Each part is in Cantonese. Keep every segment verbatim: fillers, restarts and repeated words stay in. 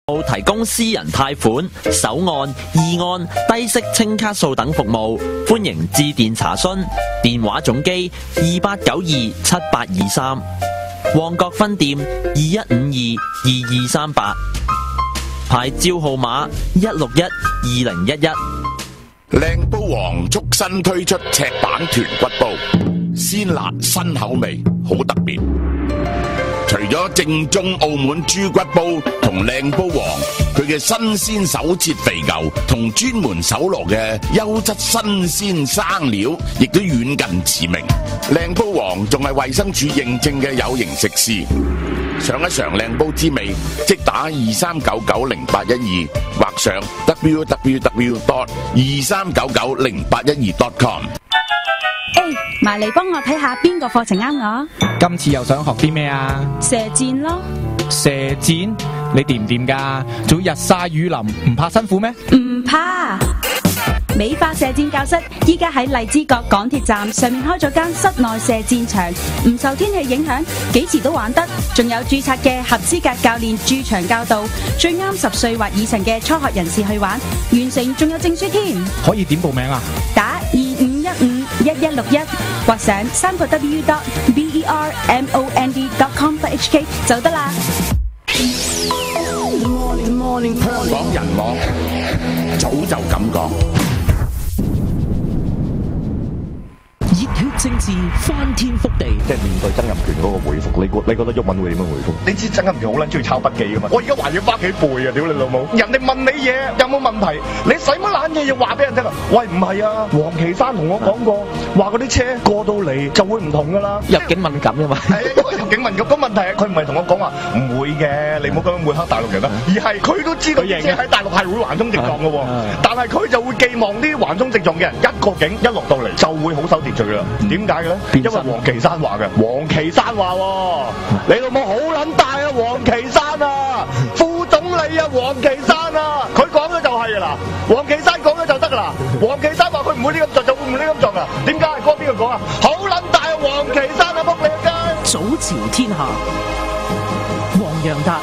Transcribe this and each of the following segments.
提供私人貸款、首按、二按、低息清卡數等服務，歡迎致電查詢。電話總機二八九二七八二三，旺角分店二一五二二二三八，牌照號碼一六一二零一一。 靚煲王竹新推出赤版豚骨煲，鮮辣新口味，好特別。除咗正宗澳門豬骨煲同靚煲王，佢嘅新鮮手切肥牛同專門搜羅嘅優質新鮮生料，亦都遠近馳名。靚煲王仲係衛生署認證嘅有形食肆。嘗一嘗靚煲之味，即打二三九九零八一二，或上 w w w dot 二三九九零八一二 dot com。 誒，埋嚟幫我睇下邊個課程啱我。 今次又想學啲咩啊？ 射箭咯。 射箭？你掂唔掂㗎？仲要日曬雨淋，唔怕辛苦咩？ 唔怕。美化射箭教室依家喺荔枝角港鐵站上面開咗間室內射箭場，唔受天氣影響，幾時都玩得。仲有註冊嘅合資格教練駐場教導，最啱十歲或以上嘅初學人士去玩，完成仲有證書添。 可以點報名啊？ 打二五一五一一六一或上三個 w dot bermond dot com dot h k 就得啦。 香港人網早就咁講。 熱血政治翻天覆地， 即係面對曾蔭權嗰個回覆，你覺你覺得毓民會點樣回覆？你知曾蔭權好撚中意抄筆記噶嘛？我而家還要翻屋企背啊！屌你老母！人哋問你嘢有冇問題，你使乜撚嘢要話俾人聽啊？喂，唔係啊！黃岐山同我講過，話嗰啲車過到嚟就會唔同噶啦， 入境敏感噶嘛？ 係因為入境敏感。個問題係佢唔係同我講話唔會嘅，你唔好咁樣抹黑大陸人啦，而係佢都知道啲車喺大陸係會橫衝直撞嘅喎，但係佢就會寄望啲橫衝直撞嘅人一過境一落到嚟就會好守秩序啦。點解嘅咧？因為黃岐山話嘅，黃岐山話喎，你老母好撚大啊！黃岐山啊，副總理啊，黃岐山啊，佢講咗就係噶啦，黃岐山講咗就得噶啦，黃岐山話佢唔會呢咁做就會唔會呢咁做噶，點解？嗰邊個講啊？好撚大啊！黃岐山啊，仆你個街！ 早朝天下，黃洋達。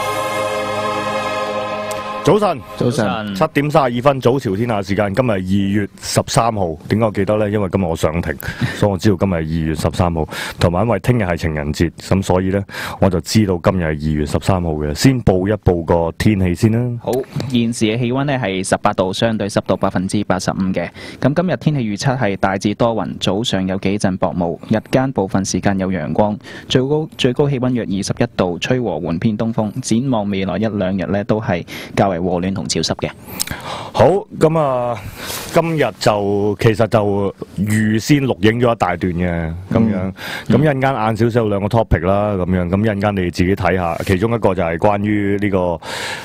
早晨， 早晨， 七點三十二分，早朝天下時間。今日二月十三號，點解我記得呢？因為今日我上庭，所以我知道今日係二月十三號。同埋因為聽日係情人節，咁所以呢，我就知道今日係二月十三號嘅。先報一報個天氣先啦。 好，現時嘅氣溫呢係十八度，相對濕度百分之八十五嘅。咁今日天氣預測係大致多雲，早上有幾陣薄霧，日間部分時間有陽光，最高最高氣溫約二十一度，吹和緩偏東風。展望未來一兩日呢，都係較為和暖同潮濕嘅。 好，咁啊，今日就其實就預先錄影咗一大段嘅咁樣，咁一陣間晏少少有兩個 topic 啦，咁樣，咁一陣間你自己睇下，其中一個就係關於呢個誒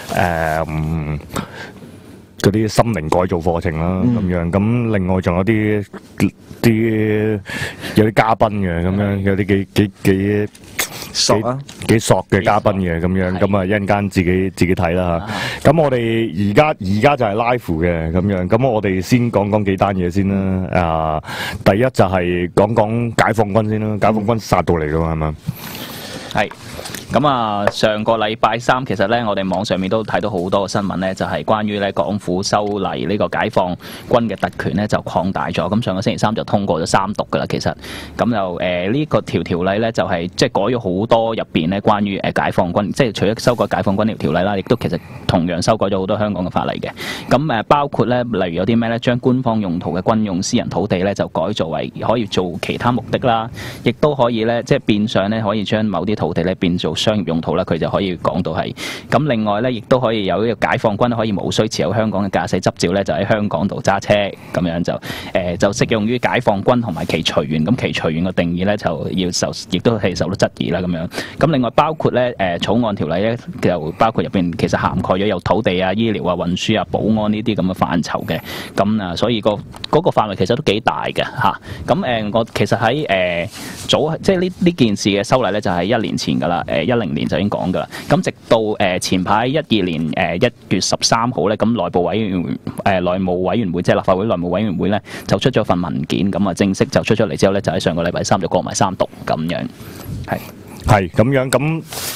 嗰啲心靈改造課程啦，咁樣，咁另外仲有啲啲有啲嘉賓嘅，咁樣有啲幾幾幾。 索啊， 幾索嘅嘉賓嘅咁樣，咁啊一陣間自己自己睇啦嚇。咁我哋而家而家就係 live 嘅咁樣，咁我哋先講講幾單嘢先啦。啊，第一就係講講解放軍先啦，解放軍殺到嚟㗎嘛係嘛？ 係。咁啊，上個禮拜三其實咧，我哋網上面都睇到好多嘅新聞咧，就係關於咧港府修例呢個解放軍嘅特權咧就擴大咗。咁上個星期三就通過咗三讀噶啦，其實咁就誒呢個條條例咧就係即係改咗好多入邊咧關於誒解放軍，即係除咗修改解放軍條條例啦，亦都其實同樣修改咗好多香港嘅法例嘅。咁誒包括咧，例如有啲咩咧，將官方用途嘅軍用私人土地咧就改造為可以做其他目的啦，亦都可以咧即係變相咧可以將某啲土地咧變做商業用途啦，佢就可以講到係咁。另外咧，亦都可以有呢個解放軍可以無需持有香港嘅駕駛執照咧，就喺香港度揸車咁樣就誒、呃、就適用於解放軍同埋其隨員。咁其隨員嘅定義咧就要受，亦都係受到質疑啦咁樣。咁另外包括咧誒、呃、草案條例咧，就包括入邊其實涵蓋咗有土地啊、醫療啊、運輸啊、保安呢啲咁嘅範疇嘅。咁啊，所以、嗰個嗰、嗰個範圍其實都幾大嘅嚇。咁、啊、誒，我其實喺誒、呃、早即係呢呢件事嘅修例咧，就係、是、一年前㗎啦，誒一零年就已經講㗎啦。咁直到誒、呃、前排一二年誒一、呃、月十三號咧，咁內部委員誒、呃、內務委員會即係立法會內務委員會咧，就出咗份文件，咁啊正式就出咗嚟之後咧，就喺上個禮拜三就過埋三讀咁樣，係係咁樣咁。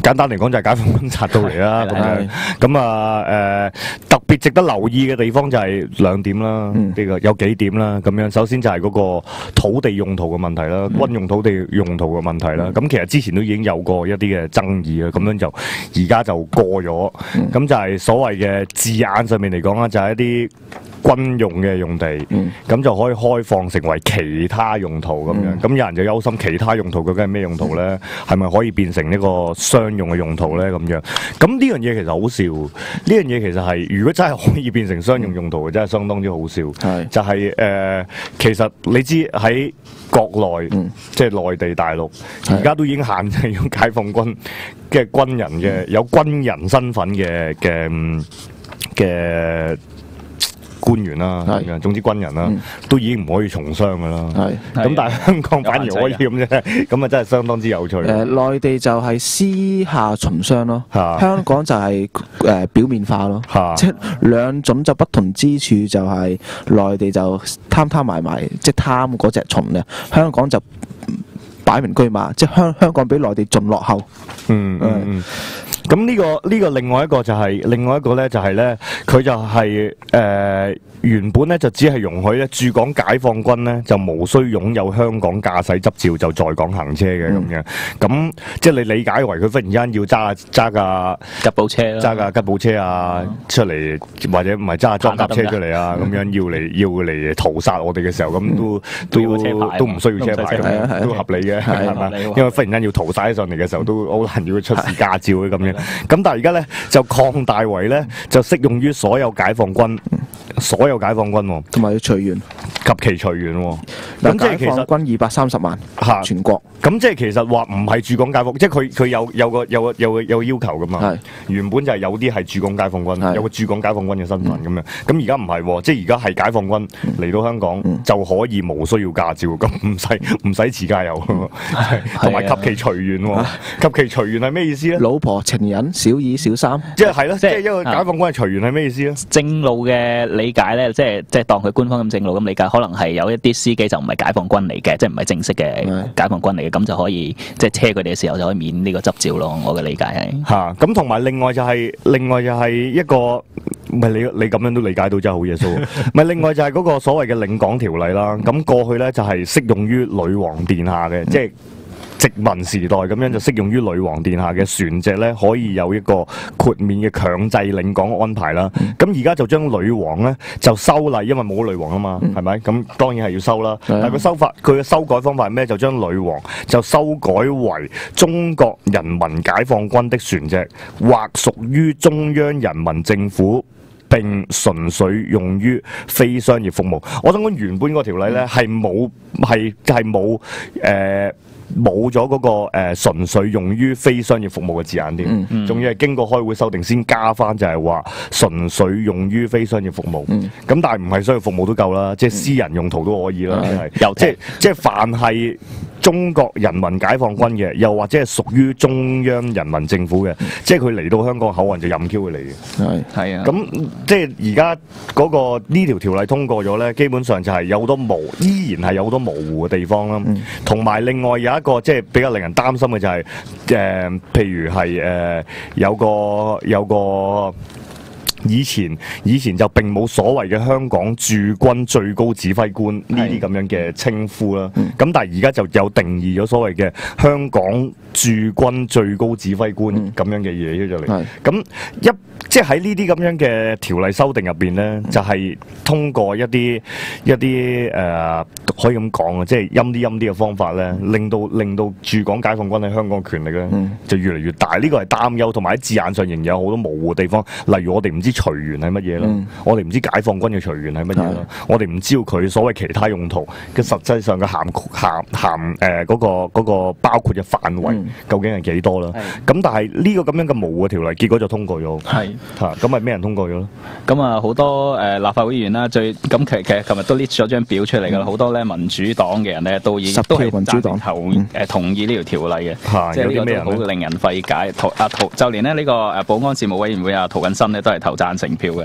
簡單嚟講就係解放軍殺到嚟啦，咁樣咁啊誒特別值得留意嘅地方就係兩點啦，呢個有幾點啦，咁樣首先就係嗰個土地用途嘅問題啦，軍用土地用途嘅問題啦，咁其實之前都已經有過一啲嘅爭議啊，咁樣就而家就過咗，咁就係所謂嘅字眼上面嚟講啦，就係一啲軍用嘅用地，咁、嗯、就可以開放成為其他用途咁樣。咁、嗯、有人就憂心其他用途究竟係咩用途咧？係咪可以變成呢個商用嘅用途咧？咁樣咁呢樣嘢其實好笑。呢樣嘢其實係如果真係可以變成商用用途嘅，真係相當之好笑。係就係、是、誒、呃，其實你知喺國內，嗯、即係內地大陸，而家都已經限制咗解放軍嘅軍人嘅、嗯、有軍人身份嘅嘅嘅。官員啦，咁樣，總之軍人啦，嗯、都已經唔可以從商噶啦。係，咁但係香港反而可以咁啫，咁啊真係相當之有趣。誒、呃， 內地就係私下從商咯，香港就係、是、誒、呃、表面化咯，即係兩種就不同之處就係內地就貪貪埋埋，即係貪嗰隻蟲嘅，香港就擺明車馬，即係香香港比內地仲落後。嗯嗯。嗯咁呢、這個呢、這個另外一個就係、是、另外一個咧就係咧佢就係、是、誒、呃、原本咧就只係容許咧駐港解放軍咧就無需擁有香港駕駛執照就在港行車嘅咁、嗯、樣，咁即係你理解為佢忽然間要揸揸架吉普車揸架吉普車啊、嗯、出嚟，或者唔係揸架裝甲車出嚟啊咁、嗯、樣要嚟要嚟屠殺我哋嘅時候，咁、嗯、都都都唔需要車牌，都合理嘅係嘛？因為忽然間要屠殺起上嚟嘅時候，都好難要出示駕照嘅咁樣。咁但係而家咧就擴大為咧就適用於所有解放軍，所有解放軍同埋隨員及其隨員。 咁即係其實軍二百三十萬嚇全國。 咁即係其實話唔係駐港解放，即係佢佢有有個有個有個有個要求噶嘛。原本就係有啲係駐港解放軍，有個駐港解放軍嘅身份咁樣。咁而家唔係，即係而家係解放軍嚟到香港、嗯、就可以無需要駕照，咁唔使唔使持駕遊，同埋及其隨員。及其隨員係咩意思咧？ 老婆情人。小二小三， 即係係咯，即係一個解放軍係隨員係咩意思咧？ 正路嘅理解咧，即係即係當佢官方咁正路咁理解，可能係有一啲司機就唔係解放軍嚟嘅，即係唔係正式嘅解放軍嚟嘅，咁就可以即係車佢哋嘅時候就可以免呢個執照咯。我嘅理解係嚇，咁同埋另外就係、是、另外就係一個，唔係你你咁樣都理解到真係好嘢數。唔係另外就係嗰個所謂嘅領港條例啦。咁過去咧就係適用於女王殿下嘅，即係。殖民時代咁樣就適用於女王殿下嘅船隻咧，可以有一個豁免嘅強制領港安排啦。咁而家就將女王咧就修例，因為冇女王啊嘛，係咪？咁當然係要修啦。但係佢修法，佢嘅修改方法係咩？就將女王就修改為中國人民解放軍的船隻，或屬於中央人民政府，並純粹用於非商業服務。我想講原本個條例咧係冇係係冇誒。冇咗嗰個誒、呃、純粹用於非商業服務嘅字眼添，仲、嗯嗯、要係經過開會修訂先加翻，就係話純粹用於非商業服務。咁、嗯、但係唔係商業服務都夠啦，即係私人用途都可以啦，係、嗯、即係即係凡係中國人民解放軍嘅，又或者係屬於中央人民政府嘅，嗯、即係佢嚟到香港口岸就任 Q 佢嚟嘅。係係啊，咁即係而家嗰個呢條條例通過咗咧，基本上就係有好多模，依然係有好多模糊嘅地方啦。同、嗯、埋另外有一個即係比較令人擔心嘅就係、是、誒、呃，譬如係誒、呃、有個有個。以前以前就並冇所謂嘅香港駐軍最高指揮官呢啲咁樣嘅稱呼啦，咁、嗯、但係而家就有定義咗所謂嘅香港駐軍最高指揮官咁樣嘅嘢出咗嚟，咁一即係喺呢啲咁樣嘅條例修訂入邊咧，就係、是、通過一啲一啲誒、呃、可以咁講啊，即係陰啲陰啲嘅方法咧，令到令到駐港解放軍喺香港嘅權力咧、嗯、就越嚟越大。呢、這個係擔憂，同埋喺字眼上仍然有好多模糊嘅地方，例如我哋唔知隨員係乜嘢啦，嗯、我哋唔知解放軍嘅隨員係乜嘢啦，我哋唔知道佢所謂其他用途嘅實際上嘅涵涵涵誒嗰個嗰、那個包括嘅範圍究竟係幾多啦？咁、嗯、但係呢個咁樣嘅模糊嘅條例，結果就通過咗。係嚇，咁係咩人通過咗咧？ 咁啊好多誒、呃、立法會議員啦，最咁其實其實琴日都列咗張表出嚟㗎啦，好、嗯、多咧民主黨嘅人咧都已經都係民主黨投誒、嗯、同意呢條條例嘅，即係呢個都好令人費解。陶啊陶就連咧呢個誒保安事務委員會啊涂謹申咧都係投贊成票嘅。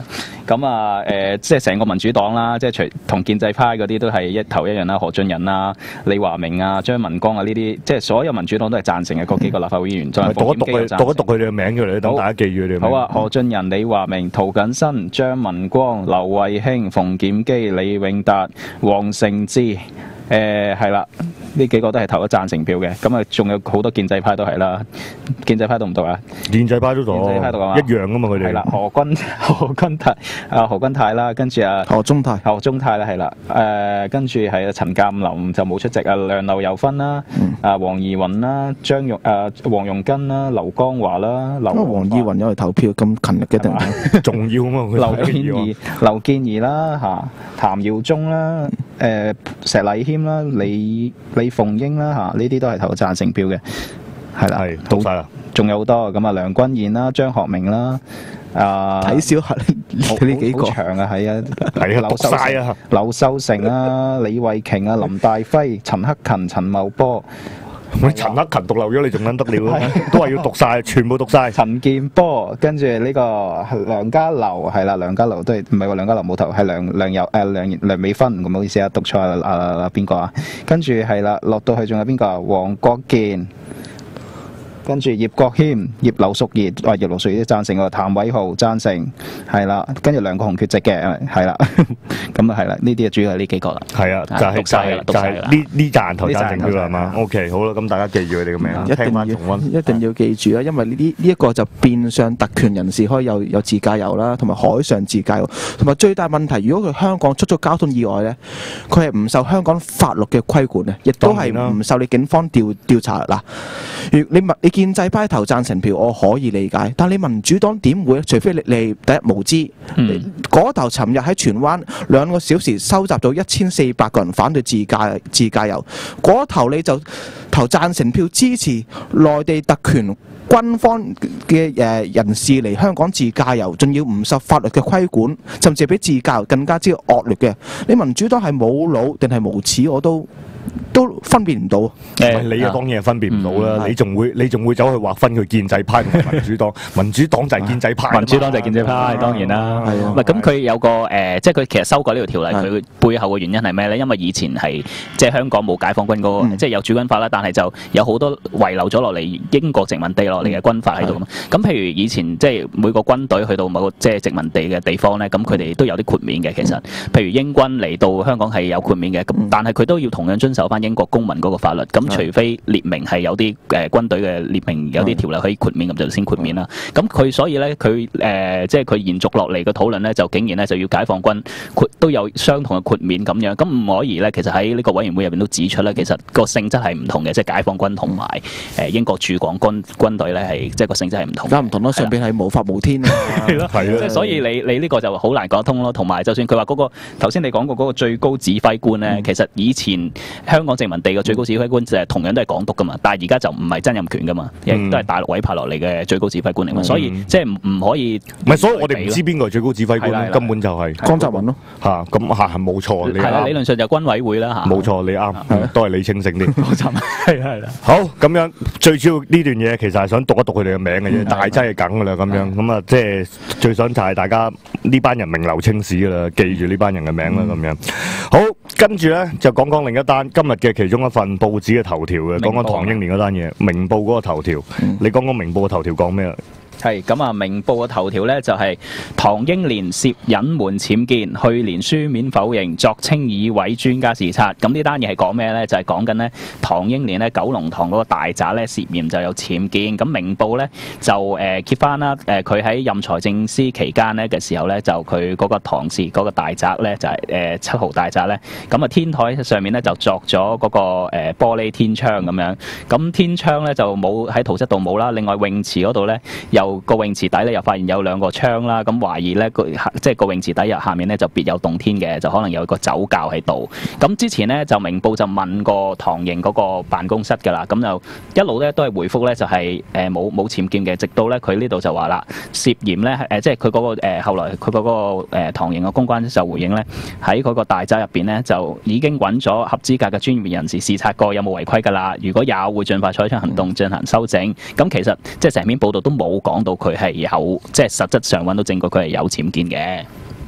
咁啊誒，即係成個民主黨啦，即係除同建制派嗰啲都係一頭一樣啦，何俊仁啊、李華明啊、張文光啊呢啲，即係所有民主黨都係贊成嘅嗰幾個立法會議員。再讀一讀佢，讀一讀佢哋嘅名出嚟，等大家記住佢哋。 好啊，何俊仁、李華明、涂謹申、張文光、劉慧卿、馮檢基、李永達、黃成智。誒係啦，呢幾個都係投咗贊成票嘅，咁啊仲有好多建制派都係啦，建制派讀唔讀啊？ 建制派都讀，建制派讀啊，一樣噶嘛佢哋。係啦，何君何君泰啊何君泰啦，跟住啊何中泰何中泰啦係啦，誒跟住係啊陳鑑林就冇出席啊，梁劉柔芬啦，啊黃怡雲啦，張玉啊黃容根啦，劉江華啦，劉黃怡雲有嚟投票咁勤力嘅定係重要啊嘛？ 劉健儀劉健儀啦嚇，譚耀宗啦，誒石禮謙啦，李李鳳英啦嚇，呢啲都係投贊成票嘅，係啦， 係讀晒啦， 仲有好多咁啊，梁君彥啦、張學明啦，啊睇少下佢呢幾個好長啊，係啊， 係啊，讀晒啊， 劉秀成啊、李慧瓊啊、林大輝、陳克勤、陳茂波。 我陳克勤讀漏咗，你仲撚得了啊？都係要讀晒，全部讀晒。 陳健波，跟住呢個梁家騮係啦，梁家騮都係唔係話梁家騮冇投，係梁梁友誒梁梁美芬，唔好意思啊，讀錯啊啊邊個啊？跟住係啦，落到去仲有邊個啊？黃國健。跟住葉國謙、葉劉淑儀，話葉劉淑儀都贊成喎，譚偉豪贊成，係啦。跟住梁國雄缺席嘅，係啦。咁啊係啦，呢啲主要係呢幾個啦。 係啊，就係讀晒啦， 就係呢呢扎人投贊成票係嘛 ？OK， 好啦，咁大家記住佢哋嘅名， 一定要一定要記住啊！因為呢啲呢一個就變相特權人士可以有有自駕遊啦，同埋海上自駕遊，同埋最大問題，如果佢香港出咗交通意外咧，佢係唔受香港法律嘅規管嘅，亦都係唔受你警方調調查嗱。如你問你。建制派投贊成票我可以理解，但你民主黨點會？除非你你第一無知，嗰、嗯、頭尋日喺荃灣兩個小時收集到一千四百個人反對自駕自駕遊，嗰頭你就投贊成票支持內地特權軍方嘅誒人士嚟香港自駕遊，仲要唔受法律嘅規管，甚至比自駕遊更加之惡劣嘅。你民主黨係冇腦定係無恥，我都都分辨唔到。 誒，你啊當然係分辨唔到啦。你仲會你仲會走去劃分佢建制派同民主黨？民主黨就係建制派， 民主黨就係建制派，當然啦。係啊，唔係咁佢有個誒，即係佢其實修改呢條條例，佢背後嘅原因係咩咧？因為以前係即係香港冇解放軍嗰個，即係有駐軍法啦，但係就有好多遺留咗落嚟英國殖民地落嚟嘅軍法喺度嘛。咁譬如以前即係每個軍隊去到某個即係殖民地嘅地方咧，咁佢哋都有啲豁免嘅。其實，譬如英軍嚟到香港係有豁免嘅，咁但係佢都要同樣遵守翻英國公民嗰個法律。咁除非列明係有啲誒軍隊嘅列明有啲條例可以豁免，咁就先豁免啦。咁佢所以咧，佢誒即係佢延續落嚟嘅討論咧，就竟然咧就要解放軍豁都有相同嘅豁免咁樣。咁吳靄儀咧，其實喺呢個委員會入邊都指出咧，其實個性質係唔同嘅，即係解放軍同埋誒英國駐港軍軍隊咧係即係個性質係唔同。 而家唔同咯，上邊係無法無天啊。 係咯，係咯。即係所以你你呢個就好難講得通咯。同埋就算佢話嗰個頭先你講過嗰個最高指揮官咧，其實以前香港殖民地嘅最高指揮官就係同樣都係港督噶嘛，但係而家就唔係曾蔭權噶嘛，亦都係大陸委派落嚟嘅最高指揮官嚟嘛，所以即係唔唔可以。 唔係，所以我哋唔知邊個係最高指揮官，根本就係江澤民咯。 嚇，咁嚇係冇錯，你係啦，理論上就軍委會啦嚇。 冇錯，你啱，都係你清醒啲。 冇錯，係係啦。 好，咁樣最主要呢段嘢其實係想讀一讀佢哋嘅名嘅啫，大劑係梗噶啦咁樣，咁啊即係最想就係大家呢班人名留青史噶啦，記住呢班人嘅名啦咁樣。好，跟住咧就講講另一單今日嘅其中一份報紙嘅頭條嘅，講講唐英年嗰單嘢，明報嗰個頭條，你講講明報嘅頭條講咩啊？ 係咁啊！明報嘅頭條咧就係、是、唐英年涉隱瞞僭建，去年書面否認，作稱以委專家視察。咁呢單嘢係講咩咧？就係講緊咧唐英年咧九龍塘嗰個大宅咧涉嫌就有僭建。咁明報咧就誒、呃、揭翻啦，誒佢喺任財政司期間咧嘅時候咧，就佢嗰個唐氏嗰個大宅咧就係誒七號大宅咧，咁啊天台上面咧就作咗嗰、那個、呃、玻璃天窗咁樣。咁天窗咧就冇喺圖則度冇啦。另外泳池嗰度咧又個泳池底咧又發現有兩個窗啦，咁懷疑咧個即係個泳池底入下面咧就別有洞天嘅，就可能有一個酒窖喺度。咁之前咧就明報就問過唐英嗰個辦公室㗎啦，咁就一路咧都係回覆咧就係誒冇冇僭建嘅，直到咧佢呢度就話啦，涉嫌咧誒即係佢嗰個誒後來佢嗰個誒唐英嘅公關就回應咧，喺嗰個大宅入邊咧就已經揾咗合資格嘅專業人士視察過有冇違規㗎啦，如果有會盡快採取行動進行修正。咁其實即係成篇報道都冇講到佢係有，即係實質上揾到證據佢係有僭建嘅。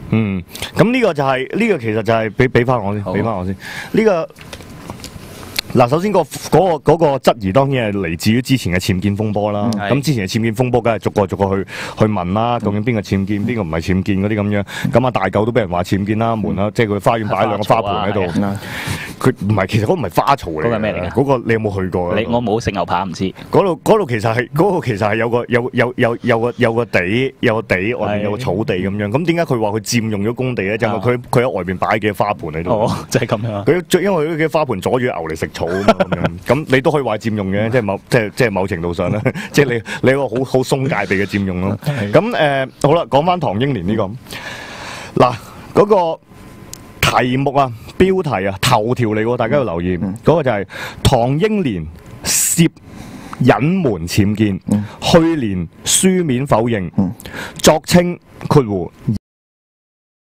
嗯，咁呢個就係、是、呢、這個其實就係俾俾翻我先，俾翻我先。呢、這個嗱，首先、那個嗰、那個嗰、那個質疑當然係嚟自於之前嘅僭建風波啦。咁、嗯、之前嘅僭建風波，梗係逐個逐個去去問啦，究竟邊個僭建，邊個唔係僭建嗰啲咁樣。咁啊，大舊都俾人話僭建啦，門啊，即係佢花園擺兩個花盆喺度。佢唔係，其實嗰個唔係花槽嚟嘅。嗰個咩嚟㗎？嗰個你有冇去過？ 你我冇食牛扒唔知。 嗰度嗰度其實係嗰個其實係有個有有有有個有個地有個地外面有個草地咁樣。咁點解佢話佢佔用咗工地咧？就係佢佢喺外邊擺嘅花盆喺度。 哦，就係咁樣。 佢因為佢嘅花盆阻住牛嚟食草啊嘛咁樣。咁你都可以話佔用嘅，即係某即係即係某程度上咧，即係你你一個好好鬆戒備嘅佔用咯。咁誒、呃、好啦，講翻唐英年呢、這個嗱嗰、那個題目啊、標題啊、頭條嚟喎，大家要留意嗰、嗯那個就係唐英年涉隱瞞僭建，嗯、去年書面否認，嗯、作稱括弧